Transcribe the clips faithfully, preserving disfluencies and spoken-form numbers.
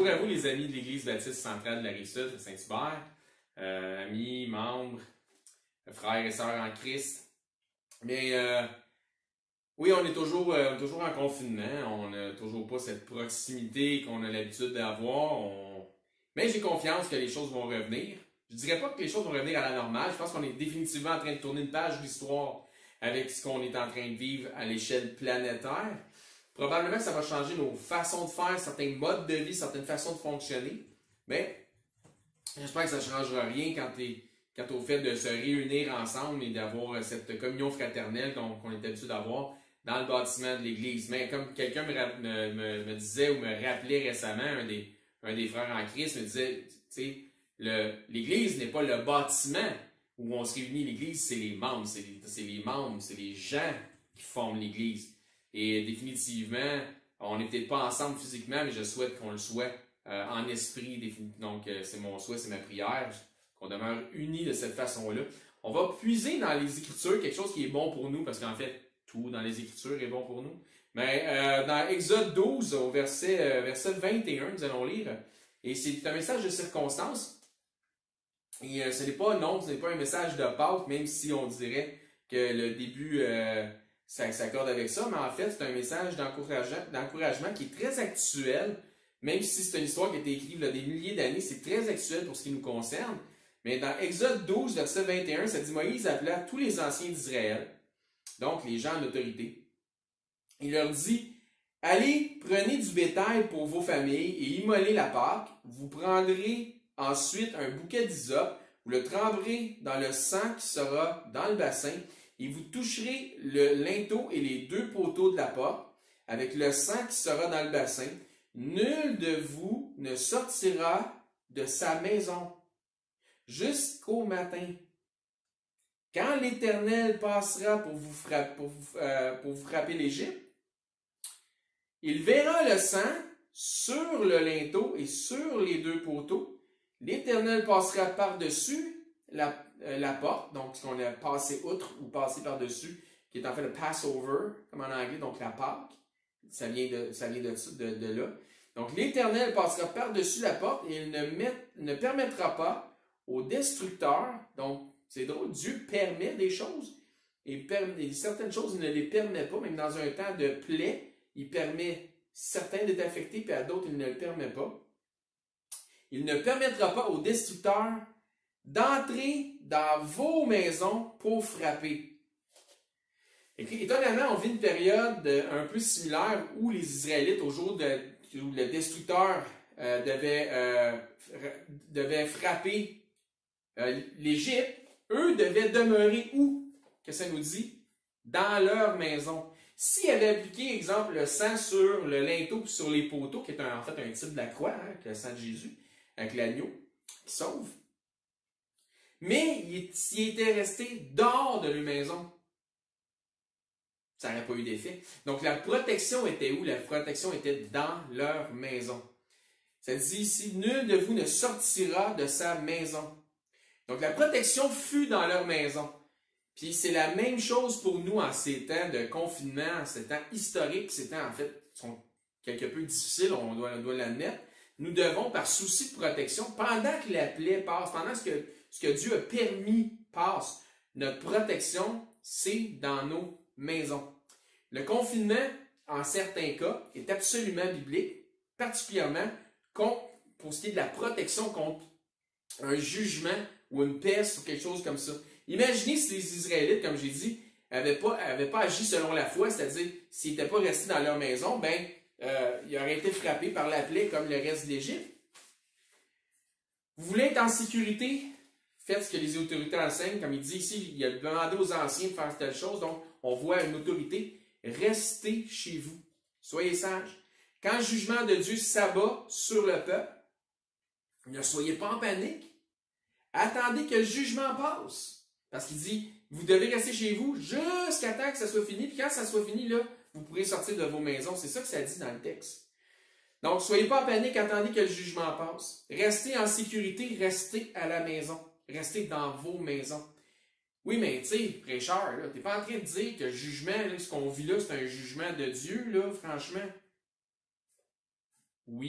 à vous, les amis de l'Église baptiste centrale de la Rive-Sud, de Saint-Hubert, euh, amis, membres, frères et sœurs en Christ. Mais euh, oui, on est toujours, euh, toujours en confinement, on n'a toujours pas cette proximité qu'on a l'habitude d'avoir. On... Mais j'ai confiance que les choses vont revenir. Je ne dirais pas que les choses vont revenir à la normale, je pense qu'on est définitivement en train de tourner une page de l'histoire avec ce qu'on est en train de vivre à l'échelle planétaire. Probablement que ça va changer nos façons de faire, certains modes de vie, certaines façons de fonctionner. Mais j'espère que ça ne changera rien quand, quant au fait de se réunir ensemble et d'avoir cette communion fraternelle qu'on qu'on est habitué d'avoir dans le bâtiment de l'Église. Mais comme quelqu'un me, me, me, me disait ou me rappelait récemment, un des, un des frères en Christ me disait, tu sais, l'Église n'est pas le bâtiment où on se réunit. L'Église, c'est les membres, c'est les, les membres, c'est les gens qui forment l'Église. Et définitivement, on n'est peut-être pas ensemble physiquement, mais je souhaite qu'on le soit euh, en esprit. Donc, euh, c'est mon souhait, c'est ma prière, qu'on demeure unis de cette façon-là. On va puiser dans les Écritures quelque chose qui est bon pour nous, parce qu'en fait, tout dans les Écritures est bon pour nous. Mais euh, dans Exode douze, au verset, euh, verset vingt et un, nous allons lire, et c'est un message de circonstance. Et euh, ce n'est pas, non, ce n'est pas un message de Pâques, même si on dirait que le début... Euh, ça s'accorde avec ça, mais en fait, c'est un message d'encouragement qui est très actuel, même si c'est une histoire qui a été écrite il y a des milliers d'années, c'est très actuel pour ce qui nous concerne. Mais dans Exode douze, verset vingt et un, ça dit « Moïse appela tous les anciens d'Israël, donc les gens en autorité. Il leur dit « Allez, prenez du bétail pour vos familles et immolez la Pâque. Vous prendrez ensuite un bouquet d'hysope, vous le tremperez dans le sang qui sera dans le bassin, et vous toucherez le linteau et les deux poteaux de la porte avec le sang qui sera dans le bassin. Nul de vous ne sortira de sa maison jusqu'au matin. Quand l'Éternel passera pour vous, frapper, pour vous, euh, pour vous frapper l'Égypte, il verra le sang sur le linteau et sur les deux poteaux. L'Éternel passera par-dessus la la porte, donc ce qu'on a passé outre ou passé par-dessus, qui est en fait le Passover, comme en anglais, donc la Pâque. Ça vient de, ça vient de, de, de là. Donc l'Éternel passera par-dessus la porte et il ne, met, ne permettra pas au destructeur, donc c'est drôle, Dieu permet des choses, et, permet, et certaines choses il ne les permet pas, même dans un temps de plaie, il permet certains d'être affectés, puis à d'autres il ne le permet pas. Il ne permettra pas au destructeur d'entrer dans vos maisons pour frapper. Et étonnamment, on vit une période un peu similaire où les Israélites, au jour de, où le destructeur euh, devait, euh, devait frapper euh, l'Égypte, eux devaient demeurer où? Que ça nous dit? Dans leur maison. S'ils avaient appliqué, exemple, le sang sur le linteau et sur les poteaux, qui est un, en fait un type de la croix, hein, le sang de Jésus, avec l'agneau qui sauve, mais s'ils étaient restés dehors de leur maison, ça n'aurait pas eu d'effet. Donc la protection était où? La protection était dans leur maison. Ça dit ici, nul de vous ne sortira de sa maison. Donc la protection fut dans leur maison. Puis c'est la même chose pour nous en ces temps de confinement, en ces temps historiques, ces temps en fait sont quelque peu difficiles, on doit, on doit l'admettre. Nous devons, par souci de protection, pendant que la plaie passe, pendant ce que Ce que Dieu a permis passe. Notre protection, c'est dans nos maisons. Le confinement, en certains cas, est absolument biblique, particulièrement contre, pour ce qui est de la protection contre un jugement ou une peste ou quelque chose comme ça. Imaginez si les Israélites, comme j'ai dit, n'avaient pas, avaient pas agi selon la foi, c'est-à-dire s'ils n'étaient pas restés dans leur maison, ben, euh, ils auraient été frappés par la plaie comme le reste de l'Égypte. Vous voulez être en sécurité? Faites ce que les autorités enseignent. Comme il dit ici, il a demandé aux anciens de faire telle chose. Donc, on voit une autorité. Restez chez vous. Soyez sages. Quand le jugement de Dieu s'abat sur le peuple, ne soyez pas en panique. Attendez que le jugement passe. Parce qu'il dit, vous devez rester chez vous jusqu'à temps que ça soit fini. Puis quand ça soit fini, là, vous pourrez sortir de vos maisons. C'est ça que ça dit dans le texte. Donc, soyez pas en panique. Attendez que le jugement passe. Restez en sécurité. Restez à la maison. Restez dans vos maisons. Oui, mais tu sais, prêcheur, tu n'es pas en train de dire que le jugement, là, ce qu'on vit là, c'est un jugement de Dieu, là, franchement. Oui,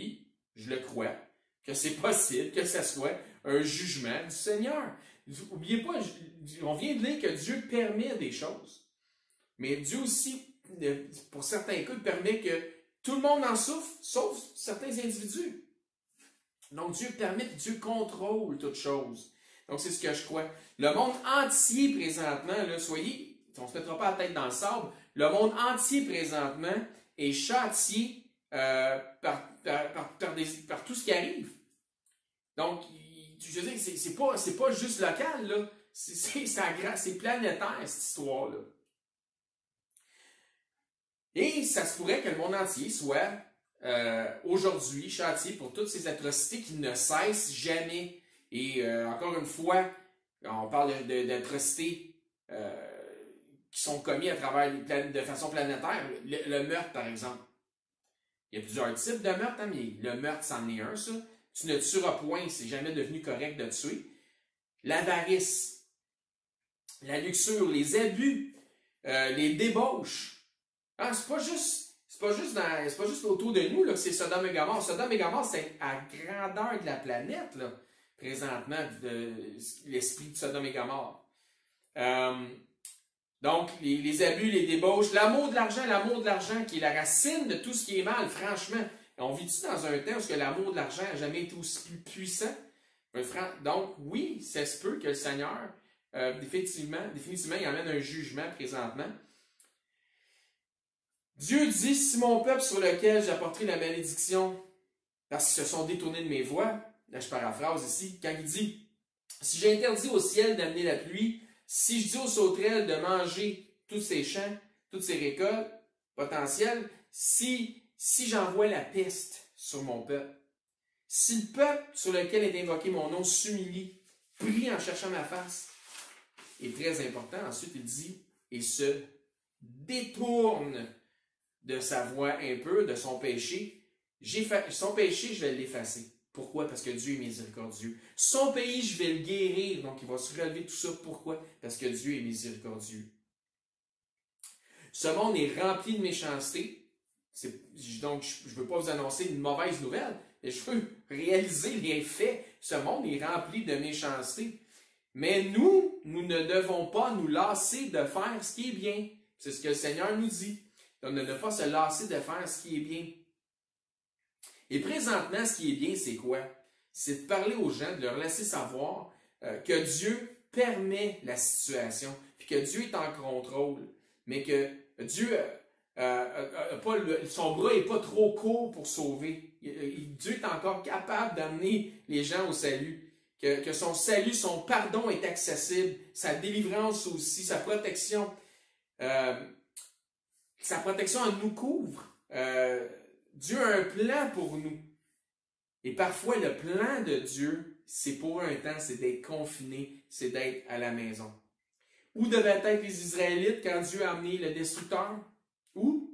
je le crois, que c'est possible que ce soit un jugement du Seigneur. N'oubliez pas, on vient de lire que Dieu permet des choses. Mais Dieu aussi, pour certains cas, permet que tout le monde en souffre, sauf certains individus. Donc Dieu permet, Dieu contrôle toutes choses. Donc c'est ce que je crois. Le monde entier présentement, là, soyez, on ne se mettra pas la tête dans le sable, le monde entier présentement est châtié euh, par, par, par, par, des, par tout ce qui arrive. Donc, je veux dire, c'est, c'est pas, c'est pas juste local, là. C'est, c'est, c'est planétaire, cette histoire-là. Et ça se pourrait que le monde entier soit euh, aujourd'hui châtié pour toutes ces atrocités qui ne cessent jamais. Et euh, encore une fois, on parle de, d'atrocités euh, qui sont commises à travers les de façon planétaire. Le, le meurtre, par exemple. Il y a plusieurs types de meurtres, hein, mais le meurtre, c'en est un, ça. Tu ne tueras point, c'est jamais devenu correct de tuer. L'avarice, la luxure, les abus, euh, les débauches. Ah, c'est pas juste, c'est pas juste, dans, c'est pas juste autour de nous là, que c'est Sodome et Gomorrhe. Sodome et Gomorrhe, c'est à grandeur de la planète, là, présentement, de, l'esprit de Sodome et Gomorrhe. Euh, donc, les, les abus, les débauches, l'amour de l'argent, l'amour de l'argent qui est la racine de tout ce qui est mal, franchement. On vit-tu dans un temps où l'amour de l'argent n'a jamais été aussi puissant? Donc, oui, ça se peut que le Seigneur, euh, définitivement, définitivement, il amène un jugement présentement. Dieu dit, si mon peuple sur lequel j'apporterai la malédiction, parce qu'ils se sont détournés de mes voies, là je paraphrase ici, quand il dit, si j'interdis au ciel d'amener la pluie, si je dis aux sauterelles de manger tous ces champs, toutes ces récoltes potentielles, si Si j'envoie la peste sur mon peuple, si le peuple sur lequel est invoqué mon nom s'humilie, prie en cherchant ma face, est très important. Ensuite, il dit, et se détourne de sa voie impure, de son péché. Son péché, je vais l'effacer. Pourquoi? Parce que Dieu est miséricordieux. Son pays, je vais le guérir. Donc, il va se relever tout ça. Pourquoi? Parce que Dieu est miséricordieux. Ce monde est rempli de méchanceté. Donc, je ne veux pas vous annoncer une mauvaise nouvelle, mais je veux réaliser les faits. Ce monde est rempli de méchanceté. Mais nous, nous ne devons pas nous lasser de faire ce qui est bien. C'est ce que le Seigneur nous dit. Donc, ne pas se lasser de faire ce qui est bien. Et présentement, ce qui est bien, c'est quoi? C'est de parler aux gens, de leur laisser savoir euh, que Dieu permet la situation, puis que Dieu est en contrôle, mais que Dieu... Euh, Euh, euh, pas le, son bras n'est pas trop court pour sauver. Il, Dieu est encore capable d'amener les gens au salut. Que, que son salut, son pardon est accessible. Sa délivrance aussi, sa protection. Euh, sa protection en nous couvre. Euh, Dieu a un plan pour nous. Et parfois, le plan de Dieu, c'est pour un temps, c'est d'être confiné, c'est d'être à la maison. Où devaient être les Israélites quand Dieu a amené le destructeur? Où?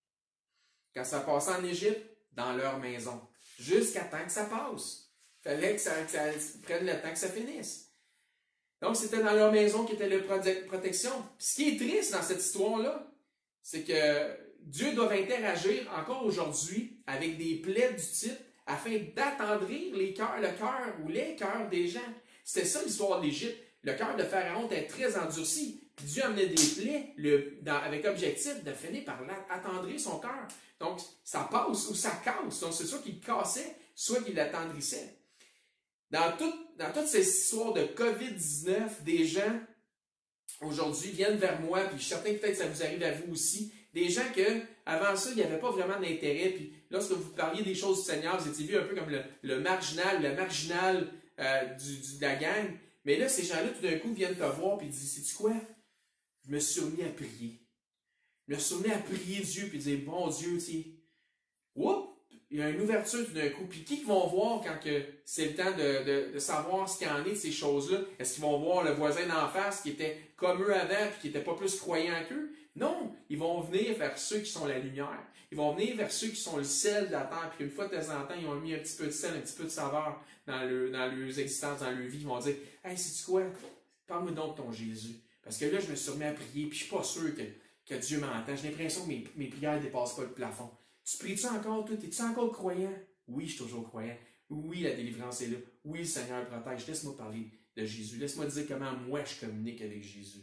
Quand ça passait en Égypte, dans leur maison. Jusqu'à temps que ça passe. Il fallait que ça, que ça prenne le temps que ça finisse. Donc, c'était dans leur maison qui était la protection. Puis, ce qui est triste dans cette histoire-là, c'est que Dieu doit interagir encore aujourd'hui avec des plaies du type afin d'attendrir les cœurs, le cœur ou les cœurs des gens. C'était ça l'histoire d'Égypte. Le cœur de Pharaon était très endurci. Puis Dieu amenait des plaies le, dans, avec objectif de finir par attendrir son cœur. Donc, ça passe ou ça casse. Donc, c'est soit qu'il cassait, soit qu'il l'attendrissait. Dans, tout, dans toutes ces histoires de covid dix-neuf, des gens, aujourd'hui, viennent vers moi, puis je suis certain que peut-être ça vous arrive à vous aussi, des gens que, avant ça, il n'y avait pas vraiment d'intérêt, puis lorsque vous parliez des choses du Seigneur, vous étiez vu un peu comme le, le marginal, le marginal euh, du, du, de la gang. Mais là, ces gens-là, tout d'un coup, viennent te voir, puis ils disent, sais-tu quoi? Je me suis remis à prier. Je me suis remis à prier Dieu, puis dire, bon Dieu, tu sais, oups, il y a une ouverture tout d'un coup. Puis qui vont voir quand c'est le temps de, de, de savoir ce qu'il y en est de ces choses-là? Est-ce qu'ils vont voir le voisin d'en face qui était comme eux avant, puis qui n'était pas plus croyant qu'eux? Non, ils vont venir vers ceux qui sont la lumière. Ils vont venir vers ceux qui sont le sel de la terre, puis une fois de temps en temps, ils ont mis un petit peu de sel, un petit peu de saveur dans, le, dans leurs existences, dans leur vie. Ils vont dire, hey, sais-tu quoi? Parle-moi donc de ton Jésus. Parce que là, je me suis remis à prier, puis je suis pas sûr que, que Dieu m'entend. J'ai l'impression que mes, mes prières ne dépassent pas le plafond. Tu pries-tu encore, toi? Es-tu encore croyant? Oui, je suis toujours croyant. Oui, la délivrance est là. Oui, le Seigneur protège. Laisse-moi parler de Jésus. Laisse-moi dire comment moi je communique avec Jésus.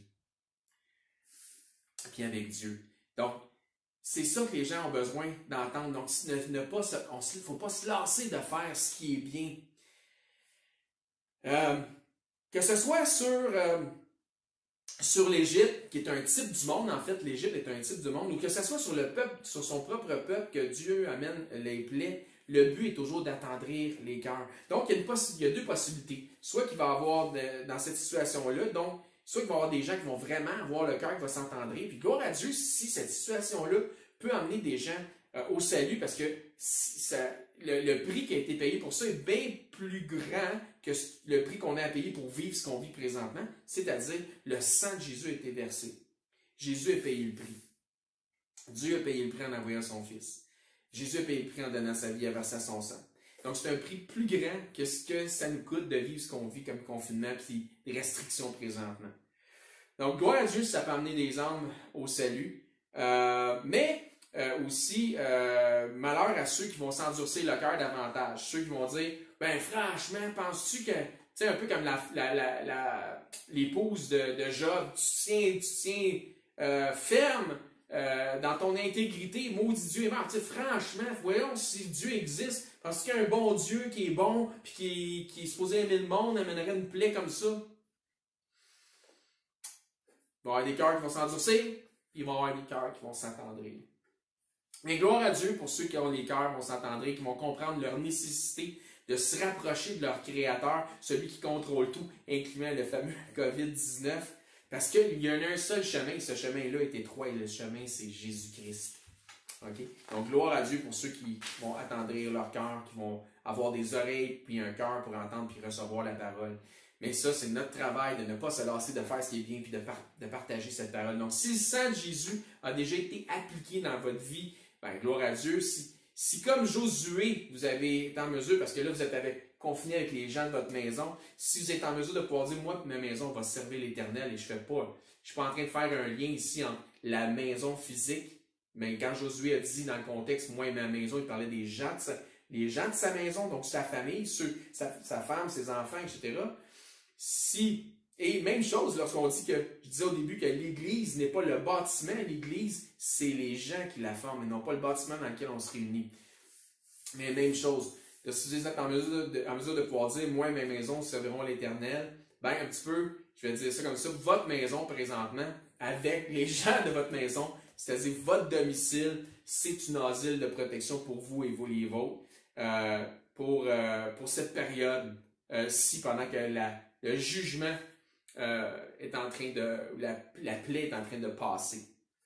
Puis avec Dieu. Donc, c'est ça que les gens ont besoin d'entendre. Donc, ne, ne pas il ne faut pas se lasser de faire ce qui est bien. Euh, que ce soit sur, euh, sur l'Égypte, qui est un type du monde, en fait, l'Égypte est un type du monde, ou que ce soit sur le peuple, sur son propre peuple, que Dieu amène les plaies, le but est toujours d'attendrir les cœurs. Donc, il y a, une il y a deux possibilités. Soit qu'il va y avoir, de, dans cette situation-là, donc, soit qu'il va y avoir des gens qui vont vraiment avoir le cœur qui va s'entendrir. Puis, gloire à Dieu, si cette situation-là peut amener des gens euh, au salut, parce que si ça, le, le prix qui a été payé pour ça est bien plus grand que le prix qu'on a à payer pour vivre ce qu'on vit présentement, c'est-à-dire le sang de Jésus a été versé. Jésus a payé le prix. Dieu a payé le prix en envoyant son Fils. Jésus a payé le prix en donnant sa vie, à verser son sang. Donc, c'est un prix plus grand que ce que ça nous coûte de vivre ce qu'on vit comme confinement et les restrictions présentement. Donc, gloire à Dieu, ça peut amener des âmes au salut. Euh, mais euh, aussi, euh, malheur à ceux qui vont s'endurcir le cœur davantage. Ceux qui vont dire, ben franchement, penses-tu que, tu sais, un peu comme la, la, la, la, l'épouse de, de Job, tu tiens, tu tiens euh, ferme euh, dans ton intégrité, maudit Dieu est mort. Tu sais, franchement, voyons si Dieu existe, parce qu'il y a un bon Dieu qui est bon, puis qui, qui est supposé aimer le monde, amènerait une plaie comme ça. Il va y avoir des cœurs qui vont s'endurcir, il va y avoir des cœurs qui vont s'attendrir. Mais gloire à Dieu pour ceux qui ont les cœurs, vont s'attendrir, qui vont comprendre leur nécessité de se rapprocher de leur Créateur, celui qui contrôle tout, incluant le fameux covid dix-neuf, parce qu'il y en a un seul chemin, et ce chemin-là est étroit, et le chemin, c'est Jésus-Christ. Okay? Donc, gloire à Dieu pour ceux qui vont attendrir leur cœur, qui vont avoir des oreilles, puis un cœur pour entendre, puis recevoir la parole. Mais ça, c'est notre travail de ne pas se lasser de faire ce qui est bien, puis de, par de partager cette parole. Donc, si le sang de Jésus a déjà été appliqué dans votre vie, ben, gloire à Dieu. Si, si comme Josué, vous avez été en mesure, parce que là, vous êtes avec, confiné avec les gens de votre maison, si vous êtes en mesure de pouvoir dire, moi, ma maison va servir l'Éternel, et je fais pas, je suis pas en train de faire un lien ici entre la maison physique, mais quand Josué a dit dans le contexte, moi et ma maison, il parlait des gens de sa, les gens de sa maison, donc sa famille, ceux, sa, sa femme, ses enfants, et cetera. Si, et même chose lorsqu'on dit que, je disais au début que l'Église n'est pas le bâtiment, l'Église, c'est les gens qui la forment, et non pas le bâtiment dans lequel on se réunit. Mais même chose, si vous êtes en mesure de, en mesure de pouvoir dire, moi et ma maison serviront l'Éternel, ben un petit peu, je vais dire ça comme ça, votre maison présentement, avec les gens de votre maison, c'est-à-dire votre domicile, c'est une asile de protection pour vous et vous les vôtres, euh, pour, euh, pour cette période, euh, si pendant que la, le jugement euh, est en train de, la, la plaie est en train de passer.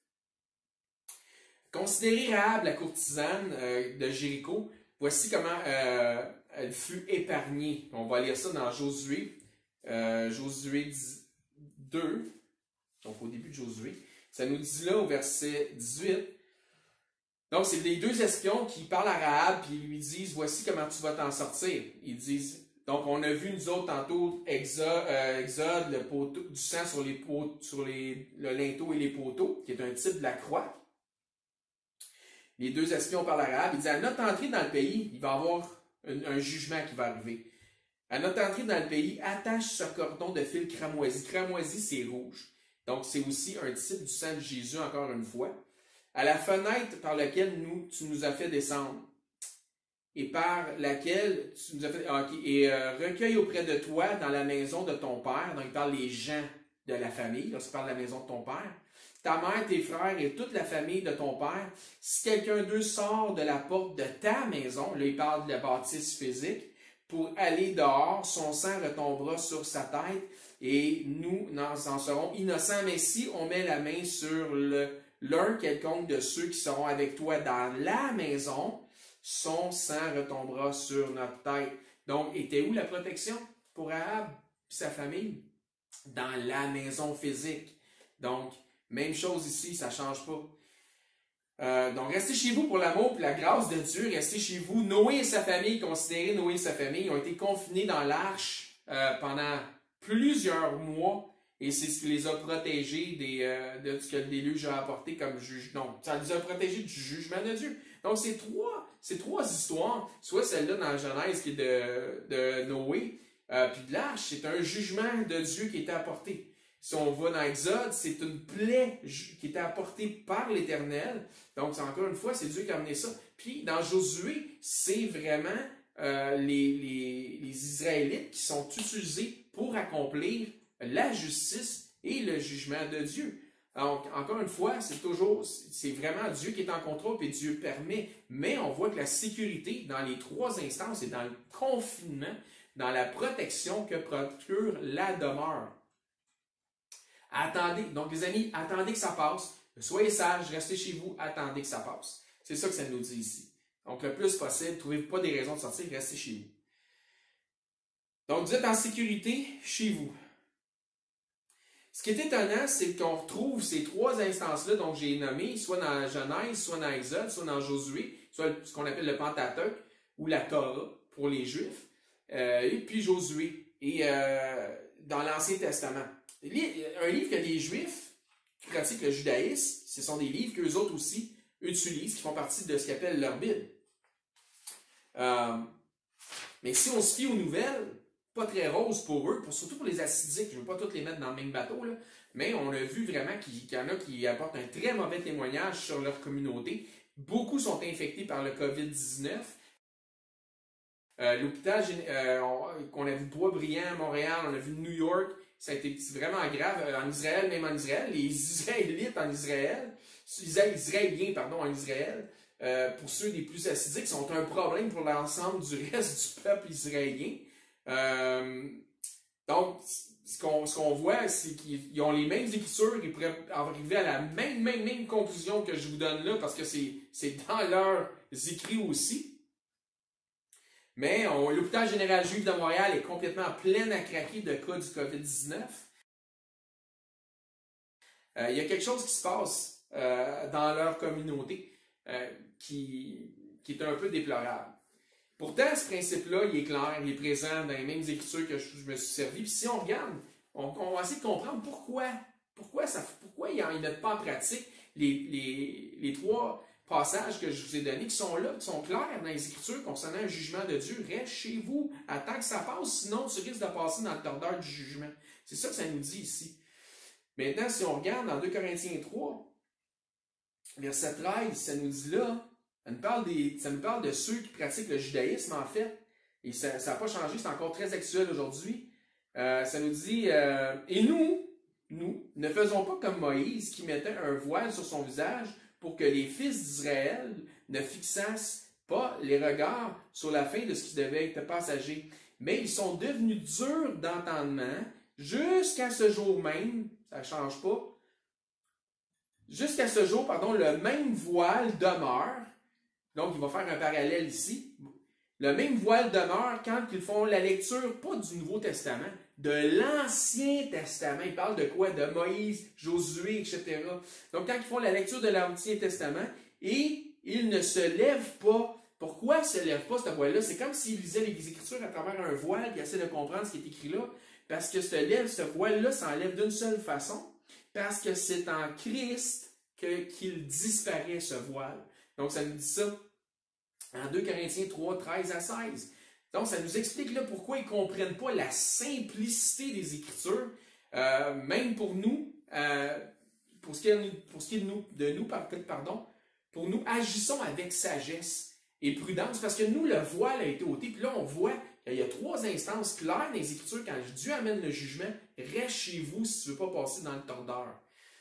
Considérez Rahab, la courtisane euh, de Jéricho, voici comment euh, elle fut épargnée. On va lire ça dans Josué, euh, Josué deux, donc au début de Josué. Ça nous dit là au verset dix-huit. Donc, c'est les deux espions qui parlent à Rahab et lui disent, voici comment tu vas t'en sortir. Ils disent, donc on a vu nous autres tantôt Exode, euh, Exode le poteau, du sang sur, les poteaux, sur les, le linteau et les poteaux, qui est un type de la croix. Les deux espions parlent à Rahab, ils disent, à notre entrée dans le pays, il va y avoir un, un jugement qui va arriver. À notre entrée dans le pays, attache ce cordon de fil cramoisi. Cramoisi, c'est rouge. Donc, c'est aussi un type du sang de Jésus, encore une fois. À la fenêtre par laquelle nous, tu nous as fait descendre, et par laquelle tu nous as fait... Okay, et euh, recueille auprès de toi dans la maison de ton père. Donc, il parle les gens de la famille, lorsqu'il parle de la maison de ton père. Ta mère, tes frères et toute la famille de ton père. Si quelqu'un d'eux sort de la porte de ta maison, là, il parle de la bâtisse physique, pour aller dehors, son sang retombera sur sa tête, et nous en serons innocents. Mais si on met la main sur le... l'un quelconque de ceux qui seront avec toi dans la maison, son sang retombera sur notre tête. Donc, était où la protection pour Rahab et sa famille? Dans la maison physique. Donc, même chose ici, ça ne change pas. Euh, donc, restez chez vous pour l'amour et la grâce de Dieu. Restez chez vous. Noé et sa famille, considérez Noé et sa famille, ont été confinés dans l'arche euh, pendant plusieurs mois. Et c'est ce qui les a protégés des, euh, de ce que le déluge a apporté comme jugement. Donc, ça les a protégés du jugement de Dieu. Donc, ces trois ces trois histoires, soit celle-là dans la Genèse qui est de, de Noé, euh, puis de l'Arche, c'est un jugement de Dieu qui était apporté. Si on va dans Exode, c'est une plaie qui était apportée par l'Éternel. Donc, encore une fois, c'est Dieu qui a amené ça. Puis, dans Josué, c'est vraiment euh, les, les, les Israélites qui sont utilisés pour accomplir la justice et le jugement de Dieu. Donc, encore une fois, c'est toujours, c'est vraiment Dieu qui est en contrôle et Dieu permet. Mais on voit que la sécurité dans les trois instances et dans le confinement, dans la protection que procure la demeure. Attendez, donc les amis, attendez que ça passe. Soyez sages, restez chez vous, attendez que ça passe. C'est ça que ça nous dit ici. Donc, le plus possible, trouvez-vous pas des raisons de sortir, restez chez vous. Donc, vous êtes en sécurité chez vous. Ce qui est étonnant, c'est qu'on retrouve ces trois instances-là, donc j'ai nommé, soit dans la Genèse, soit dans Exode, soit dans Josué, soit ce qu'on appelle le Pentateuque, ou la Torah pour les Juifs, euh, et puis Josué, et euh, dans l'Ancien Testament. Un livre que les Juifs qui pratiquent le judaïsme, ce sont des livres qu'eux autres aussi utilisent, qui font partie de ce qu'ils appellent leur Bible. Euh, mais si on se fie aux nouvelles, pas très roses pour eux, pour, surtout pour les assidiques, je ne veux pas tous les mettre dans le même bateau, là, mais on a vu vraiment qu'il, qu'il y en a qui apportent un très mauvais témoignage sur leur communauté. Beaucoup sont infectés par le covid dix-neuf. Euh, L'hôpital euh, qu'on a vu Boisbriand à Montréal, on a vu New York, ça a été vraiment grave. En Israël, même en Israël, les Israélites en Israël, les Israéliens, pardon, en Israël, euh, pour ceux des plus assidiques, sont un problème pour l'ensemble du reste du peuple israélien. Euh, donc, ce qu'on ce qu'on voit, c'est qu'ils ont les mêmes écritures, ils pourraient arriver à la même, même, même conclusion que je vous donne là, parce que c'est dans leurs écrits aussi. Mais l'hôpital général juif de Montréal est complètement plein à craquer de cas du covid dix-neuf. Euh, il y a quelque chose qui se passe euh, dans leur communauté euh, qui, qui est un peu déplorable. Pourtant, ce principe-là, il est clair, il est présent dans les mêmes écritures que je, je me suis servi. Puis si on regarde, on, on va essayer de comprendre pourquoi, pourquoi, ça, pourquoi ils ne mettent pas en pratique les, les, les trois passages que je vous ai donnés, qui sont là, qui sont clairs dans les Écritures concernant un jugement de Dieu. Reste chez vous, attends que ça passe, sinon tu risques de passer dans le tordeur du jugement. C'est ça que ça nous dit ici. Maintenant, si on regarde dans deux Corinthiens trois, verset treize, ça nous dit là, ça nous parle, des, ça nous parle de ceux qui pratiquent le judaïsme, en fait, et ça n'a pas changé, c'est encore très actuel aujourd'hui. Euh, ça nous dit, euh, et nous, nous, ne faisons pas comme Moïse, qui mettait un voile sur son visage, pour que les fils d'Israël ne fixassent pas les regards sur la fin de ce qui devait être passager. Mais ils sont devenus durs d'entendement jusqu'à ce jour même, ça ne change pas, jusqu'à ce jour, pardon, le même voile demeure. Donc, il va faire un parallèle ici. Le même voile demeure quand ils font la lecture, pas du Nouveau Testament, de l'Ancien Testament. Ils parlent de quoi? De Moïse, Josué, et cetera. Donc, quand ils font la lecture de l'Ancien Testament, et ils ne se lèvent pas. Pourquoi ils ne se lèvent pas, ce voile-là? C'est comme s'ils lisaient les Écritures à travers un voile, et essaient de comprendre ce qui est écrit là. Parce que ce, ce voile-là s'enlève d'une seule façon, parce que c'est en Christ qu'il qu'il disparaît, ce voile. Donc, ça nous dit ça en deux Corinthiens trois, treize à seize. Donc, ça nous explique là pourquoi ils ne comprennent pas la simplicité des Écritures, euh, même pour nous, euh, pour ce qui est, pour ce qui est de nous, de nous, pardon, pour nous, agissons avec sagesse et prudence, parce que nous, le voile a été ôté, puis là, on voit qu'il y a trois instances claires dans les Écritures, quand Dieu amène le jugement, reste chez vous si tu ne veux pas passer dans le tordeur.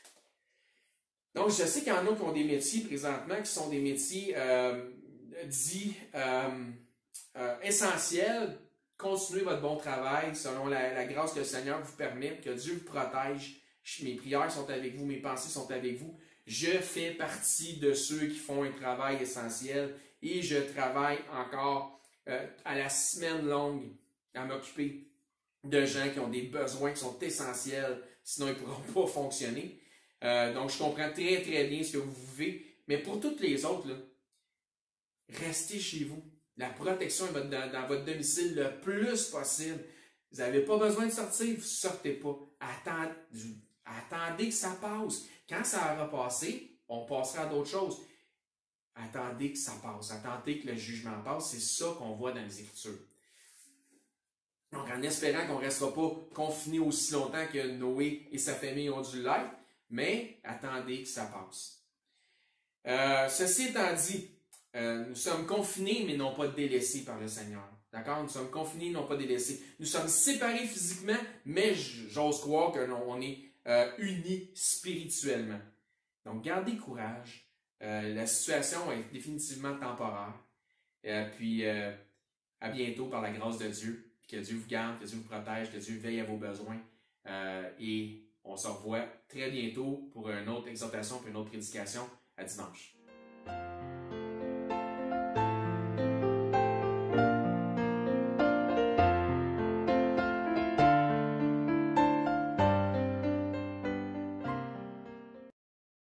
Donc, je sais qu'il y en a qui ont des métiers présentement, qui sont des métiers euh, dits euh, euh, essentiels. Continuez votre bon travail selon la, la grâce que le Seigneur vous permet, que Dieu vous protège. Mes prières sont avec vous, mes pensées sont avec vous. Je fais partie de ceux qui font un travail essentiel et je travaille encore euh, à la semaine longue à m'occuper de gens qui ont des besoins qui sont essentiels, sinon ils ne pourront pas fonctionner. Euh, donc, je comprends très, très bien ce que vous vivez. Mais pour toutes les autres, là, restez chez vous. La protection est dans, dans votre domicile le plus possible. Vous n'avez pas besoin de sortir, vous ne sortez pas. Attendez, attendez que ça passe. Quand ça aura passé, on passera à d'autres choses. attendez que ça passe, attendez que le jugement passe. C'est ça qu'on voit dans les Écritures. Donc, en espérant qu'on ne restera pas confiné aussi longtemps que Noé et sa famille ont dû l'être, mais attendez que ça passe. Euh, ceci étant dit, euh, nous sommes confinés, mais non pas délaissés par le Seigneur. D'accord? Nous sommes confinés, non pas délaissés. Nous sommes séparés physiquement, mais j'ose croire qu'on est euh, unis spirituellement. Donc, gardez courage. Euh, la situation est définitivement temporaire. Euh, puis, euh, à bientôt par la grâce de Dieu. Que Dieu vous garde, que Dieu vous protège, que Dieu veille à vos besoins. Euh, et on se revoit très bientôt pour une autre exhortation, pour une autre prédication. À dimanche.